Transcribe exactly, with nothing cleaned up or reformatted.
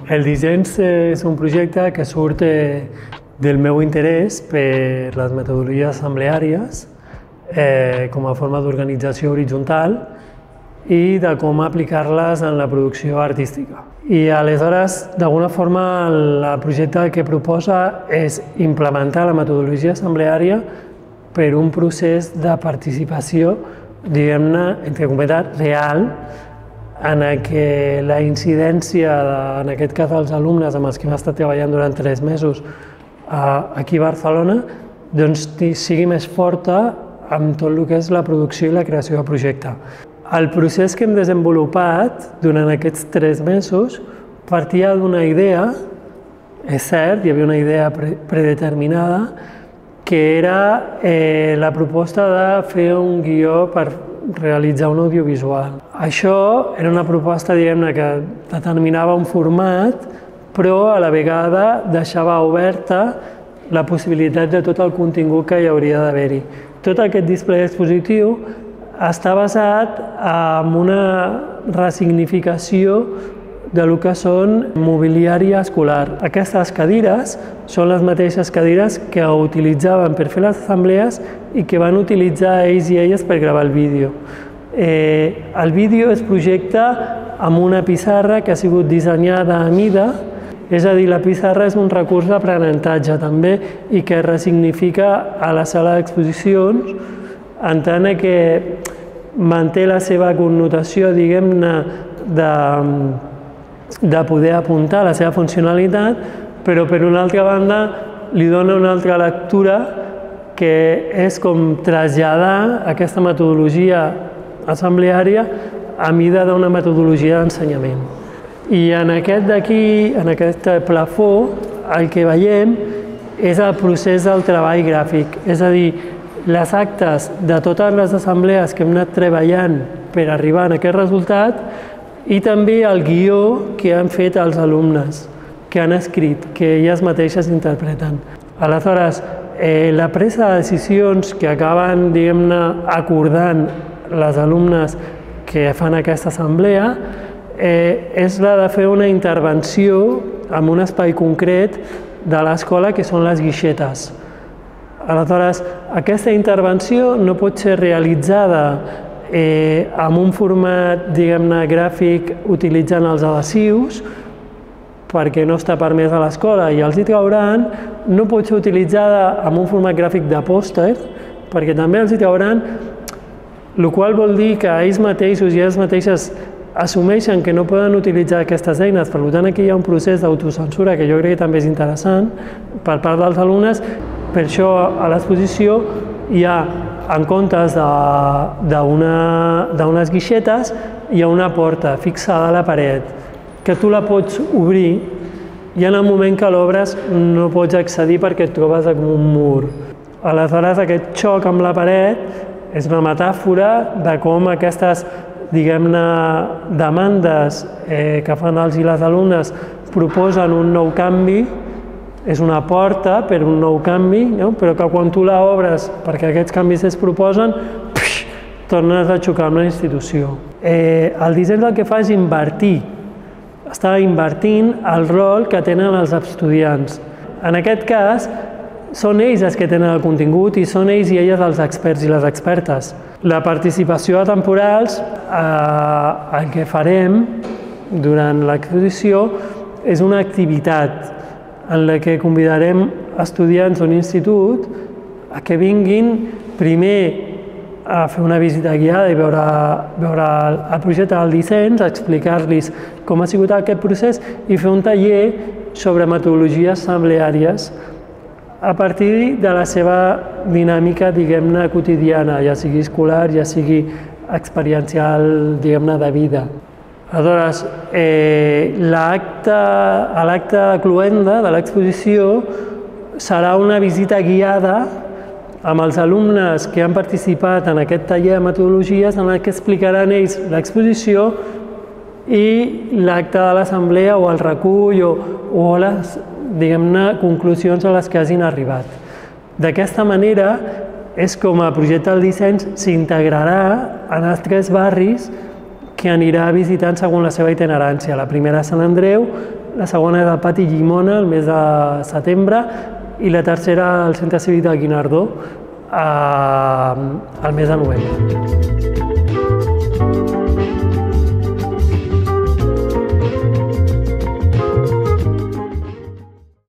El disseny és un projecte que surt del meu interès per les metodologies assembleàries eh, com a forma d'organització horitzontal i de com aplicar-les en la producció artística. I aleshores, d'alguna forma, el projecte que proposa és implementar la metodologia assembleària per un procés de participació, diguem-ne, entre cometes, real, en què la incidència, en aquest cas dels alumnes amb els que hem estat treballant durant tres mesos aquí a Barcelona, doncs sigui més forta amb tot el que és la producció i la creació de projecte. El procés que hem desenvolupat durant aquests tres mesos partia d'una idea, és cert, hi havia una idea predeterminada, que era la proposta de fer un guió per realitzar un audiovisual. Això era una proposta, diguem-ne, que determinava un format, però a la vegada deixava oberta la possibilitat de tot el contingut que hi hauria d'haver-hi. Tot aquest display expositiu està basat en una ressignificació del que són mobiliari escolar. Aquestes cadires són les mateixes cadires que utilitzaven per fer les assemblees i que van utilitzar ells i elles per gravar el vídeo. Eh, el vídeo es projecta amb una pissarra que ha sigut dissenyada a mida, és a dir, la pissarra és un recurs d'aprenentatge també i que ressignifica a la sala d'exposicions en tant que manté la seva connotació, diguem-ne, de de poder apuntar la seva funcionalitat, però per una altra banda li dona una altra lectura que és com traslladar aquesta metodologia assembleària a mida d'una metodologia d'ensenyament. I en aquest d'aquí, en aquest plafó, el que veiem és el procés del treball gràfic, és a dir, les actes de totes les assemblees que hem anat treballant per arribar a aquest resultat i també el guió que han fet els alumnes, que han escrit, que elles mateixes interpreten. Aleshores, eh, la presa de decisions que acaben, diguem-ne, acordant les alumnes que fan aquesta assemblea eh, és la de fer una intervenció en un espai concret de l'escola, que són les guixetes. Aleshores, aquesta intervenció no pot ser realitzada Eh, amb un format, diguem-ne, gràfic utilitzant els adhesius, perquè no està permès a l'escola i els hi trauran, no pot ser utilitzada amb un format gràfic de pòster, perquè també els hi trauran, el qual vol dir que ells mateixos i elles mateixes assumeixen que no poden utilitzar aquestes eines. Per tant, aquí hi ha un procés d'autocensura que jo crec que també és interessant per part dels alumnes. Per això a l'exposició hi ha, en comptes d'unes guixetes, hi ha una porta fixada a la paret, que tu la pots obrir i en el moment que l'obres no pots accedir perquè et trobes en un mur. Aleshores, aquest xoc amb la paret és una metàfora de com aquestes, diguem-ne, demandes que fan els i les alumnes proposen un nou canvi. És una porta per un nou canvi, però que quan tu l'obres perquè aquests canvis es proposen, tornes a xocar amb la institució. El disseny el que fa és invertir, està invertint el rol que tenen els estudiants. En aquest cas, són ells els que tenen el contingut i són ells i elles els experts i les expertes. La participació a temporals, el que farem durant l'exposició, és una activitat en la que convidarem estudiants d'un institut a que vinguin primer a fer una visita guiada i veure el projecte del disseny, explicar-los com ha sigut aquest procés i fer un taller sobre metodologies assembleàries a partir de la seva dinàmica, diguem-ne, quotidiana, ja sigui escolar, ja sigui experiencial, diguem-ne, de vida. Aleshores, l'acte cloenda de l'exposició serà una visita guiada amb els alumnes que han participat en aquest taller de metodologies en què explicaran ells l'exposició i l'acte de l'assemblea o el recull o les, diguem-ne, conclusions a les que hagin arribat. D'aquesta manera és com el projecte del disseny s'integrarà en els tres barris que anirà visitant segons la seva itinerància. La primera a Sant Andreu, la segona és al Pati Llimona, el mes de setembre, i la tercera al Centre Cívic del Guinardó, eh, al mes de novembre.